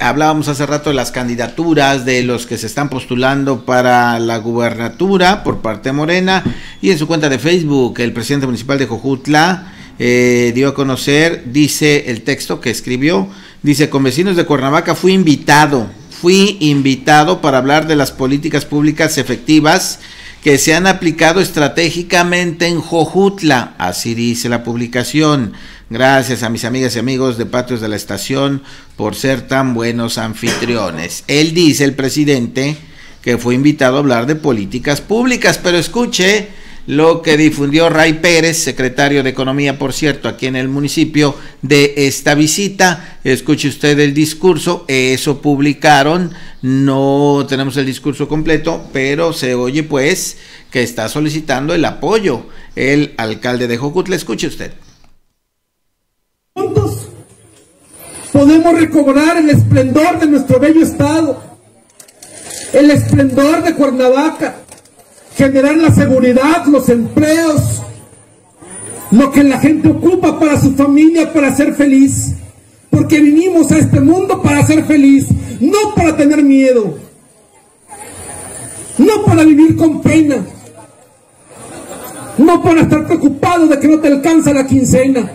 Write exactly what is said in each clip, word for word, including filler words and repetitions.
hablábamos hace rato de las candidaturas de los que se están postulando para la gubernatura por parte de Morena, y en su cuenta de Facebook el presidente municipal de Jojutla eh, dio a conocer, dice el texto que escribió, dice: con vecinos de Cuernavaca fui invitado, fui invitado para hablar de las políticas públicas efectivas que se han aplicado estratégicamente en Jojutla, así dice la publicación. Gracias a mis amigas y amigos de Patios de la Estación por ser tan buenos anfitriones. Él dice, el presidente, que fue invitado a hablar de políticas públicas, pero escuche lo que difundió Ray Pérez, secretario de Economía, por cierto, aquí en el municipio, de esta visita. Escuche usted el discurso, eso publicaron, no tenemos el discurso completo, pero se oye pues que está solicitando el apoyo el alcalde de Jojutla. Escuche usted. Juntos podemos recobrar el esplendor de nuestro bello estado, el esplendor de Cuernavaca, generar la seguridad, los empleos, lo que la gente ocupa para su familia, para ser feliz, porque vinimos a este mundo para ser feliz, no para tener miedo, no para vivir con pena, no para estar preocupado de que no te alcanza la quincena.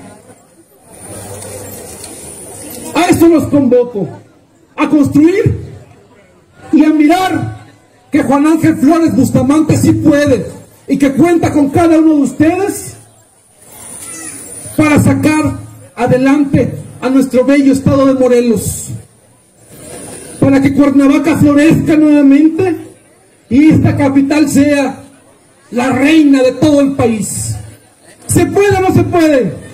A eso los convoco, a construir y a mirar que Juan Ángel Flores Bustamante sí puede y que cuenta con cada uno de ustedes para sacar adelante a nuestro bello estado de Morelos, para que Cuernavaca florezca nuevamente y esta capital sea la reina de todo el país. ¿Se puede o no se puede?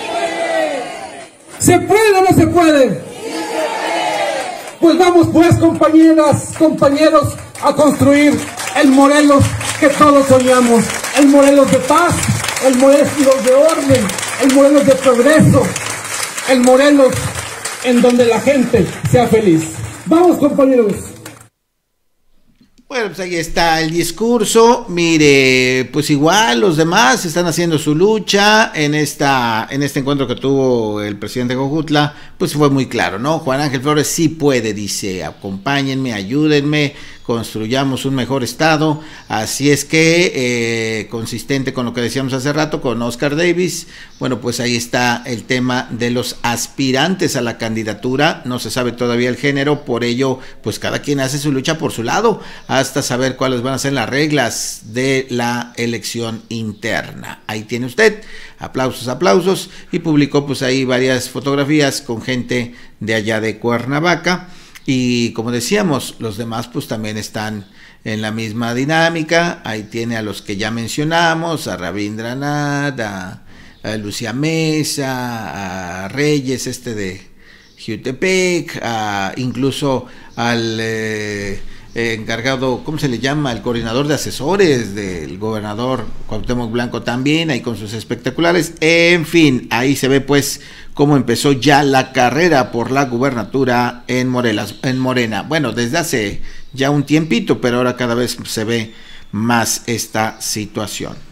¿Se puede o no se puede? Pues vamos pues, compañeras, compañeros, a construir el Morelos que todos soñamos, el Morelos de paz, el Morelos de orden, el Morelos de progreso, el Morelos en donde la gente sea feliz. Vamos, compañeros. Bueno, pues ahí está el discurso. Mire, pues igual los demás están haciendo su lucha en esta en este encuentro que tuvo el presidente de Jojutla, pues fue muy claro, ¿no? Juan Ángel Flores sí puede, dice, acompáñenme, ayúdenme, construyamos un mejor estado. Así es que, eh, consistente con lo que decíamos hace rato con Oscar Davis, bueno, pues ahí está el tema de los aspirantes a la candidatura. No se sabe todavía el género, por ello, pues cada quien hace su lucha por su lado, hasta saber cuáles van a ser las reglas de la elección interna. Ahí tiene usted, aplausos, aplausos, y publicó pues ahí varias fotografías con gente de allá de Cuernavaca. Y como decíamos, los demás pues también están en la misma dinámica. Ahí tiene a los que ya mencionamos, a Rabindranath, a, a Lucía Mesa, a Reyes, este de Jutepec, a, incluso al eh, encargado, ¿cómo se le llama? El coordinador de asesores del gobernador Cuauhtémoc Blanco también, ahí con sus espectaculares. En fin, ahí se ve pues cómo empezó ya la carrera por la gubernatura en Morelas, en Morena. Bueno, desde hace ya un tiempito, pero ahora cada vez se ve más esta situación.